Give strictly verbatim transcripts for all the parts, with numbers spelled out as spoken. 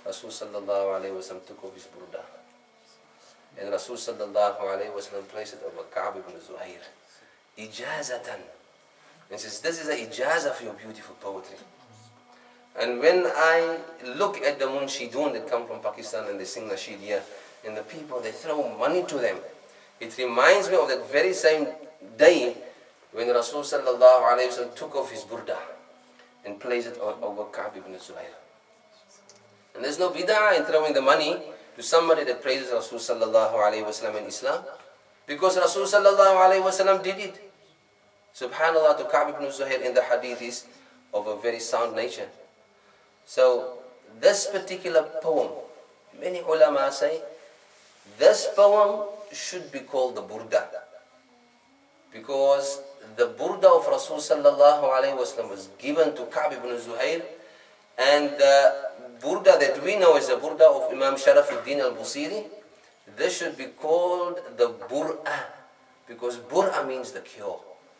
Rasul sallallahu alayhi wa sallam took off his burda. And Rasul sallallahu alayhi wa sallam placed it over Ka'b ibn Zuhair. Ijazatan. And says, this is an ijazah for your beautiful poetry. And when I look at the munshidun that come from Pakistan and they sing nasheed here, and the people, they throw money to them, it reminds me of that very same day when Rasul sallallahu alayhi wa sallam took off his burda and placed it over Ka'b ibn Zuhair. And there's no bid'ah in throwing the money to somebody that praises Rasul sallallahu alayhi wa sallam in Islam, because Rasul sallallahu alayhi wa sallam did it. Subhanallah, to Ka'b ibn Zuhair in the hadith is of a very sound nature. So this particular poem, many ulama say, this poem should be called the burda, because the burda of Rasul sallallahu alayhi wa sallam was given to Ka'b ibn Zuhair, and the burda that we know is the burda of Imam Sharafuddin al-Busiri. This should be called the bur'a, because bur'a means the cure.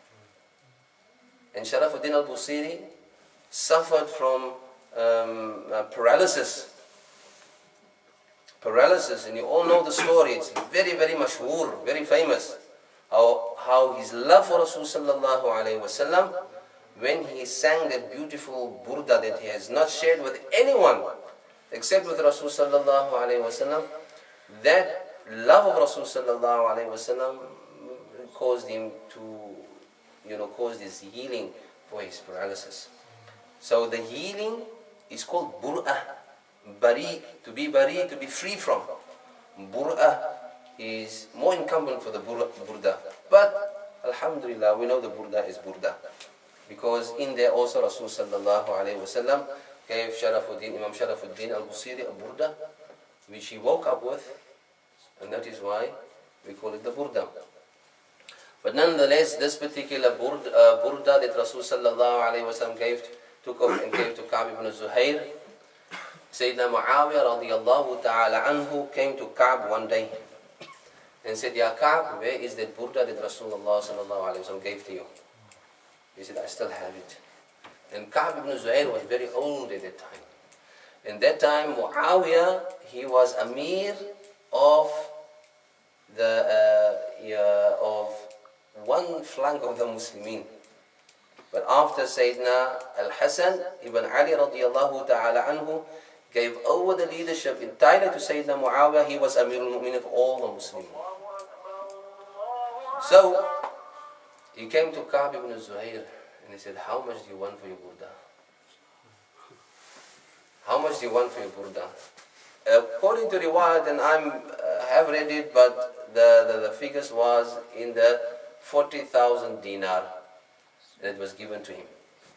And Sharafuddin al-Busiri suffered from um, uh, paralysis. Paralysis, and you all know the story. It's very, very mashhur, very famous. How, how his love for Rasul sallallahu alayhi wa sallam, when he sang that beautiful burda that he has not shared with anyone except with Rasul sallallahu alayhi wa sallam, that love of Rasul sallallahu alayhi wa sallam caused him to, you know, caused his healing for his paralysis. So the healing is called bur'ah, bari, to be bari, to be free from. Bur'ah is more incumbent for the burda. But alhamdulillah, we know the burda is burda, because in there also Rasul sallallahu alayhi wa sallam gave Sharafuddin, Imam Sharafuddin al-Busiri a burda, which he woke up with, and that is why we call it the burda. But nonetheless, this particular burda, uh, burda that Rasul sallallahu alayhi wa sallam gave, took off and gave to Ka'b ibn Zuhair, Sayyidina Muawiyah radiyallahu ta'ala anhu came to Ka'b one day and said, Ya Ka'b, where is that burda that Rasulullah sallallahu alayhi wa sallam gave to you? He said, I still have it. And Ka'b ibn Zuhair was very old at that time. In that time, Muawiyah, he was Amir of the uh, yeah, of one flank of the Muslimin. But after Sayyidina Al-Hasan ibn Ali radiyallahu ta'ala anhu gave over the leadership entirely to Sayyidina Muawiyah, he was Amir al-Mu'min of all the Muslims. So he came to Ka'b ibn Zuhair and he said, how much do you want for your burda? How much do you want for your burda? According to riwayat, and I uh, have read it, but the, the, the figures was in the forty thousand dinar that was given to him.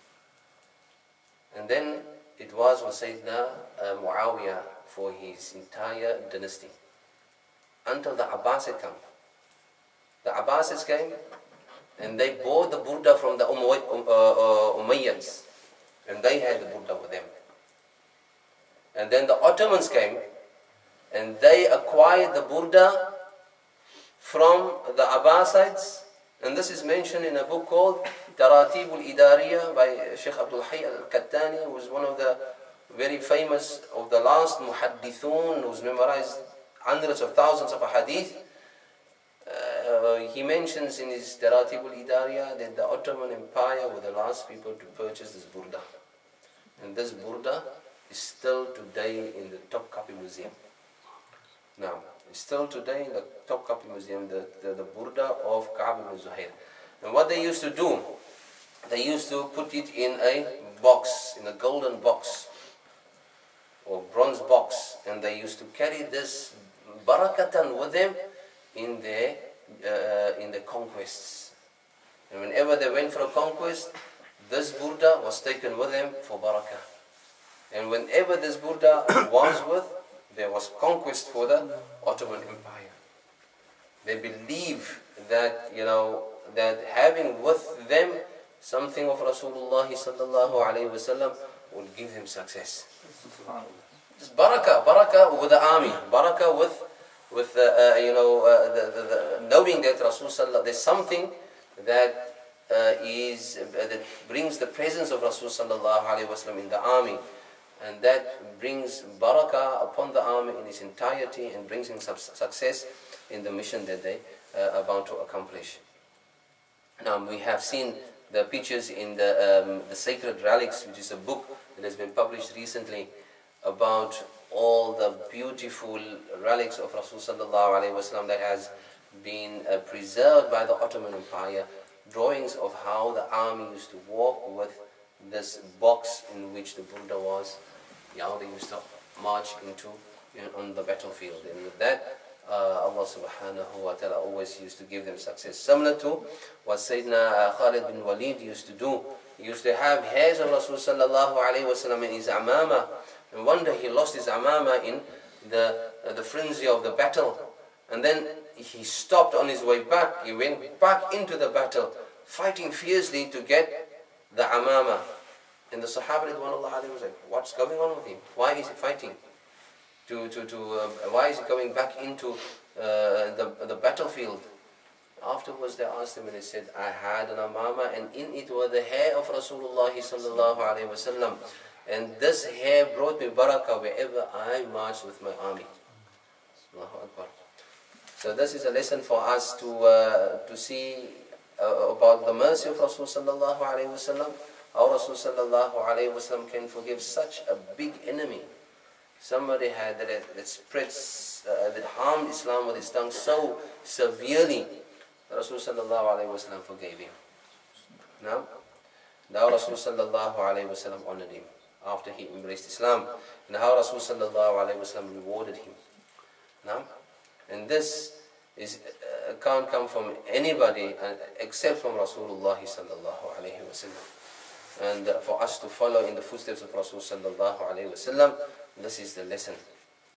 And then it was for Sayyidina uh, Muawiyah for his entire dynasty, until the Abbasids came. The Abbasids came and they bought the burda from the Umayyad, uh, uh, Umayyads, and they had the burda with them. And then the Ottomans came and they acquired the burda from the Abbasids, and this is mentioned in a book called Taratib al-Idariya by Sheikh Abdul Hayy al-Kattani, who was one of the very famous of the last muhaddithun, who's memorized hundreds of thousands of hadith. Uh, he mentions in his Taratib al-Idariya that the Ottoman Empire were the last people to purchase this burda. And this burda is still today in the Topkapi Museum. Now, it's still today in the Topkapi Museum, the, the, the burda of Ka'b ibn Zuhair. And what they used to do, they used to put it in a box, in a golden box, or bronze box, and they used to carry this barakatan with them in their, uh, in the conquests. And whenever they went for a conquest, this burda was taken with them for barakah. And whenever this burda was with, there was conquest for the Ottoman Empire. They believe that, you know, that having with them something of Rasulullah sallallahu alayhi wa sallam will give them success. Just barakah, barakah with the army, barakah with, with uh, uh, you know, uh, the, the, the, knowing that Rasul sallallahu, there's something that uh, is uh, that brings the presence of Rasul sallallahu alayhi wa sallam in the army. and that brings barakah upon the army in its entirety and brings in some success in the mission that they are about to accomplish. Now we have seen the pictures in the, um, the Sacred Relics, which is a book that has been published recently about all the beautiful relics of Rasul sallallahu alaihi wasallam that has been uh, preserved by the Ottoman Empire, drawings of how the army used to walk with this box in which the Burda was, how they used to march into, you know, on the battlefield. And with that, uh, Allah subhanahu wa ta'ala always used to give them success. Similar to what Sayyidina Khalid bin Walid used to do. He used to have hairs of Rasul sallallahu alayhi wa sallam in his amama. And one day he lost his amama in the, uh, the frenzy of the battle. And then he stopped on his way back. He went back into the battle, fighting fiercely to get the amama. And the Sahaba ridwanullah alayhi was like, what's going on with him? Why is he fighting? To, to, to, uh, why is he coming back into uh, the, the battlefield? Afterwards they asked him and he said, I had an amama and in it were the hair of Rasulullah sallallahu alayhi wa sallam. And this hair brought me barakah wherever I marched with my army. Allahu Akbar. So this is a lesson for us to, uh, to see uh, about the mercy of Rasul sallallahu alayhi wa sallam. How Rasul sallallahu alayhi wa sallam can forgive such a big enemy. Somebody had that, that spreads, uh, that harmed Islam with his tongue so severely. Rasul sallallahu alayhi wa sallam forgave him. Now, now Rasul sallallahu alayhi wa sallam honored him after he embraced Islam. And how Rasul sallallahu alayhi wa sallam rewarded him. Now, and this is, uh, can't come from anybody uh, except from Rasulullah sallallahu alayhi wa sallam. And uh, for us to follow in the footsteps of Rasul sallallahu alayhi wa sallam, this is the lesson.